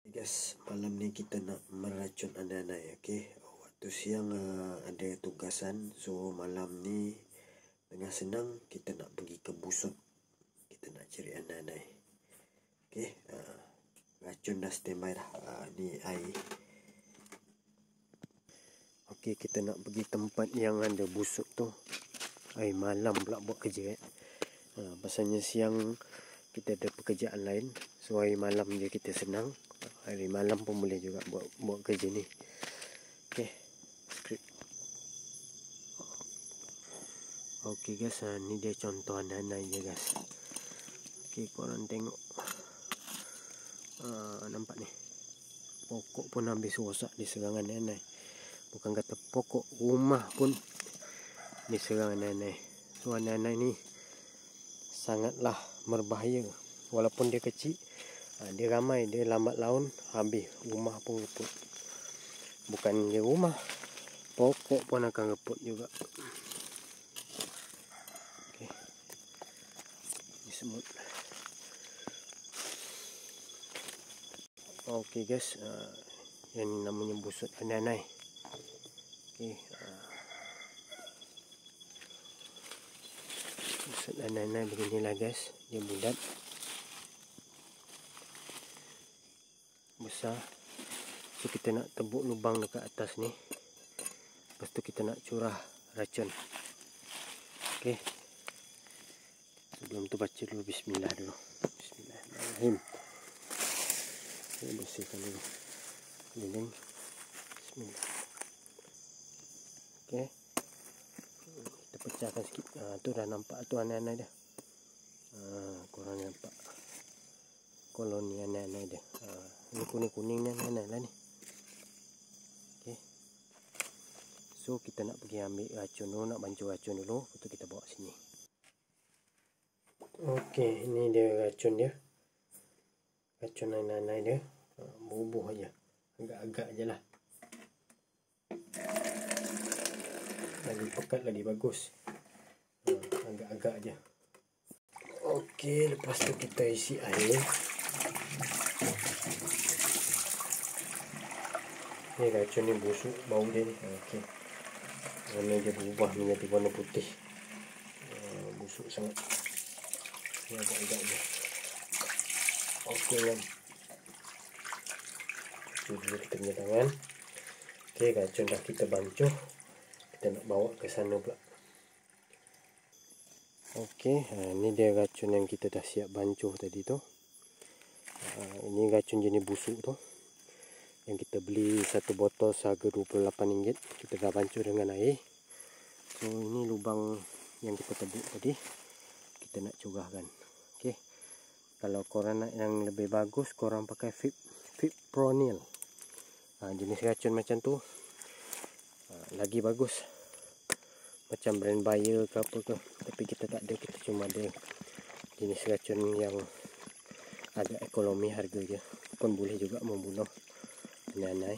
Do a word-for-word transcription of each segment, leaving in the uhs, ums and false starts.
Guys, malam ni kita nak meracun anak-anak, okey. Waktu siang uh, ada tugasan, so malam ni tengah senang kita nak pergi ke busuk. Kita nak cari anak-anak. Okey, uh, racun dah standby dah. Uh, ni air. Okey, kita nak pergi tempat yang ada busuk tu. Air malam pula buat kerja eh. Uh, pasalnya siang kita ada pekerjaan lain, so hari malam je kita senang. Hari malam pun boleh juga buat buat kerja ni. Okey, script. Okey guys, ha, ni dia contoh anak-anak je guys. Okey, korang tengok. Uh, nampak ni. Pokok pun habis rosak diserang anak-anak. Bukan kata pokok, rumah pun diserang anak-anak. So anak-anak ni sangatlah berbahaya. Walaupun dia kecil, dia ramai, dia lambat laun habis, rumah pun reput. Bukan je rumah, pokok pun akan reput juga. Okey, ni semut. Okey guys, uh, yang ni namanya busuk anak-anak. Okey, uh, busuk anak-anak beginilah guys, dia bulat, besar. So kita nak tebuk lubang dekat atas ni. Lepas tu kita nak curah racun. Okey, sebelum tu baca dulu bismillah dulu. Bismillahirrahmanirrahim. Saya bersihkan dulu keliling. Bismillah. Okey, kita pecahkan sikit. Ha, tu dah nampak tu anak-anak dia. Ha, korang nampak koloni anak-anak dia. Ha, ini kuning-kuning ni anak-anak lah ni. Okey, so kita nak pergi ambil racun dulu, nak bancuh racun dulu, lepas tu kita bawa sini. Okey, ini dia racun dia. Racun anak-anak dia. Ha, bubuh aja, agak-agak je lah. Lagi pekat lagi bagus. Ha, agak-agak je. Okey, lepas tu kita isi air. Ni racun ni busuk, bau dia ni. Okey, warna dia berubah menjadi warna putih. uh, Busuk sangat. Ni agak-agak je. Okey kan, cuci dulu kita punya tangan. Okey, racun dah kita bancuh, kita nak bawa ke sana pula. Okey, ha, ni dia racun yang kita dah siap bancuh tadi tu. Ha, ini racun jenis busuk tu, yang kita beli satu botol seharga dua puluh lapan ringgit. Kita dah bancuh dengan air. So ini lubang yang kita tebuk tadi, kita nak curahkan. Okey, kalau korang nak yang lebih bagus, korang pakai Fip Fipronil. Ha, jenis racun macam tu ha, lagi bagus, macam brand Bayer ke apa ke. Tapi kita tak ada, kita cuma ada jenis racun yang agak ekonomi harga je, pun boleh juga membunuh anak-anak.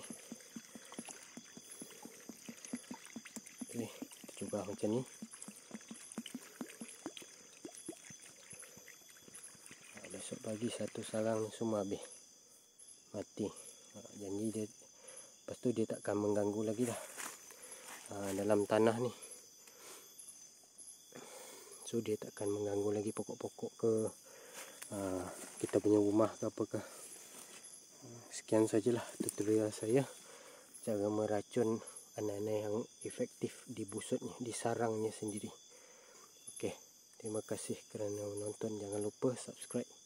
Okey, kita cuba macam ni. Ha, besok pagi satu sarang semua habis mati. Ha, janji dia, lepas tu dia takkan mengganggu lagi dah ha, dalam tanah ni. So dia takkan mengganggu lagi pokok-pokok ke uh, kita punya rumah ke apa ke. Sekian sajalah tutorial saya cara meracun anak-anak yang efektif di busuknya, di sarangnya sendiri. Okey, terima kasih kerana menonton. Jangan lupa subscribe.